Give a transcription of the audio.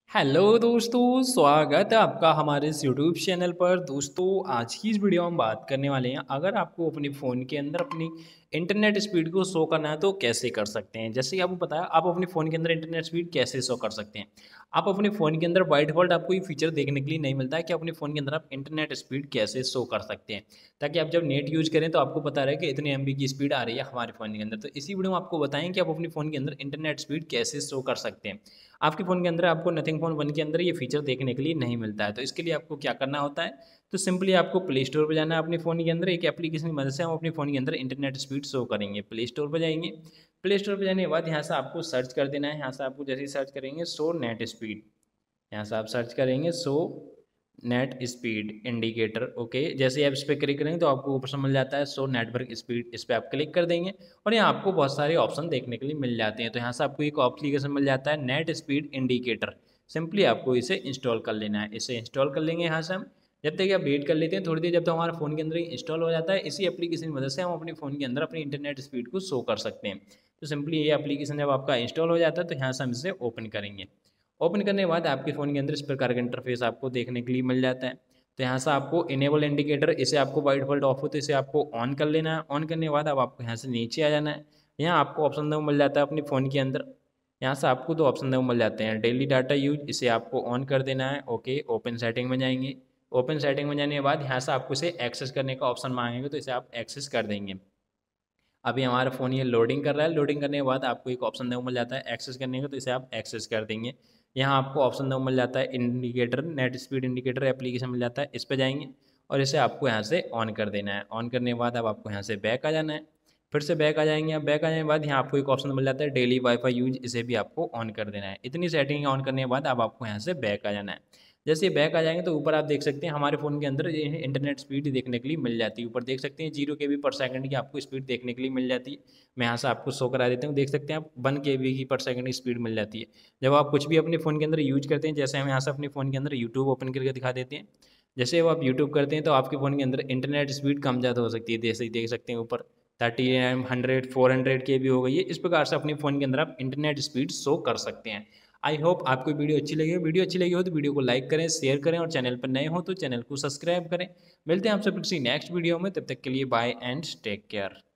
Hello दोस्तों, स्वागत है आपका हमारे इस यूट्यूब चैनल पर। दोस्तों, आज की इस वीडियो में हम बात करने वाले हैं, अगर आपको अपने फ़ोन के अंदर अपनी इंटरनेट स्पीड को शो करना है तो कैसे कर सकते हैं। जैसे कि आपको पता है, आप अपने फ़ोन के अंदर इंटरनेट स्पीड कैसे शो कर सकते हैं। आप अपने फ़ोन के अंदर बाय डिफ़ॉल्ट आपको ये फीचर देखने के लिए नहीं मिलता है कि अपने फ़ोन के अंदर आप इंटरनेट स्पीड कैसे शो कर सकते हैं, ताकि आप जब नेट यूज़ करें तो आपको पता रहे कि इतने एमबी की स्पीड आ रही है हमारे फ़ोन के अंदर। तो इसी वीडियो में आपको बताएं कि आप अपने फ़ोन के अंदर इंटरनेट स्पीड कैसे शो कर सकते हैं। आपके फ़ोन के अंदर आपको नथिंग फ़ोन 1 के अंदर ये फीचर देखने के लिए नहीं मिलता है। तो इसके लिए आपको क्या करना होता है, तो सिंपली आपको प्ले स्टोर पे जाना है। अपने फ़ोन के अंदर एक एप्लीकेशन की मदद से हम अपने फ़ोन के अंदर इंटरनेट स्पीड शो करेंगे। प्ले स्टोर पे जाएंगे। प्ले स्टोर पे जाने के बाद यहाँ से आपको सर्च कर देना है। यहाँ से आपको जैसे ही सर्च करेंगे शो नेट स्पीड, यहाँ से आप सर्च करेंगे show net speed indicator. Okay, जैसे आप इस पर क्लिक करेंगे तो आपको ऊपर से मिल जाता है शो नेटवर्क स्पीड। इस पर आप क्लिक कर देंगे और यहाँ आपको बहुत सारे ऑप्शन देखने के लिए मिल जाते हैं। तो यहाँ से आपको एक एप्लीकेशन मिल जाता है नेट स्पीड इंडिकेटर। सिंपली आपको इसे इंस्टॉल कर लेना है। इसे इंस्टॉल कर लेंगे यहाँ से हम। जब तक आप वेट कर लेते हैं थोड़ी देर, जब तक हमारे फ़ोन के अंदर इंस्टॉल हो जाता है। इसी एप्लीकेशन की मदद से हम अपने फ़ोन के अंदर अपनी इंटरनेट स्पीड को शो कर सकते हैं। तो सिंपली ये एप्लीकेशन जब आपका इंस्टॉल हो जाता है तो यहाँ से हम इसे ओपन करेंगे। ओपन करने के बाद आपके फ़ोन के अंदर इस प्रकार का इंटरफेस आपको देखने के लिए मिल जाता है। तो यहाँ से आपको इनेबल इंडिकेटर, इसे आपको बाय डिफ़ॉल्ट ऑफ हो तो इसे आपको ऑन कर लेना है। ऑन करने के बाद अब आपको यहाँ से नीचे आ जाना है। यहाँ आपको ऑप्शन दो मिल जाता है अपने फ़ोन के अंदर। यहाँ से आपको दो ऑप्शन दो मिल जाते हैं, डेली डाटा यूज, इसे आपको ऑन कर देना है। ओके, ओपन सेटिंग में जाएंगे। ओपन सेटिंग में जाने के बाद यहाँ से आपको इसे एक्सेस करने का ऑप्शन मांगेंगे, तो इसे आप एक्सेस कर देंगे। अभी हमारा फ़ोन ये लोडिंग कर रहा है। लोडिंग करने के बाद आपको एक ऑप्शन देखो मिल जाता है एक्सेस करने का, तो इसे आप एक्सेस कर देंगे। यहाँ आपको ऑप्शन देखो मिल जाता है indicator, net speed indicator application मिल जाता है। इस पर जाएंगे और इसे आपको यहाँ से ऑन कर देना है। ऑन करने के बाद अब आपको यहाँ से बैक आ जाना है। फिर से बैक आ जाएंगे। अब बैक आ जाने के बाद यहाँ आपको एक ऑप्शन मिल जाता है डेली वाईफाई यूज, इसे भी आपको ऑन कर देना है। इतनी सेटिंग ऑन करने के बाद अब आपको यहाँ से बैक आ जाना है। जैसे ही बैक आ जाएंगे तो ऊपर आप देख सकते हैं हमारे फ़ोन के अंदर ये इंटरनेट स्पीड देखने के लिए मिल जाती है। ऊपर देख सकते हैं 0 kb/s की आपको स्पीड देखने के लिए मिल जाती है। मैं यहाँ से आपको शो करा देता हूँ। देख सकते हैं आप 1 kb/s की स्पीड मिल जाती है। जब आप कुछ भी अपने फ़ोन के अंदर यूज करते हैं, जैसे हम यहाँ से अपने फ़ोन के अंदर यूट्यूब ओपन करके दिखा देते हैं। जैसे वो आप यूट्यूब करते हैं तो आपके फ़ोन के अंदर इंटरनेट स्पीड कम ज़्यादा हो सकती है। जैसे ही देख सकते हैं ऊपर 30 100 400 KB हो गई है। इस प्रकार से अपने फ़ोन के अंदर आप इंटरनेट स्पीड शो कर सकते हैं। आई होप आपको वीडियो अच्छी लगी हो। वीडियो अच्छी लगी हो तो वीडियो को लाइक करें, शेयर करें और चैनल पर नए हो तो चैनल को सब्सक्राइब करें। मिलते हैं आपसे किसी नेक्स्ट वीडियो में, तब तक के लिए बाय एंड टेक केयर।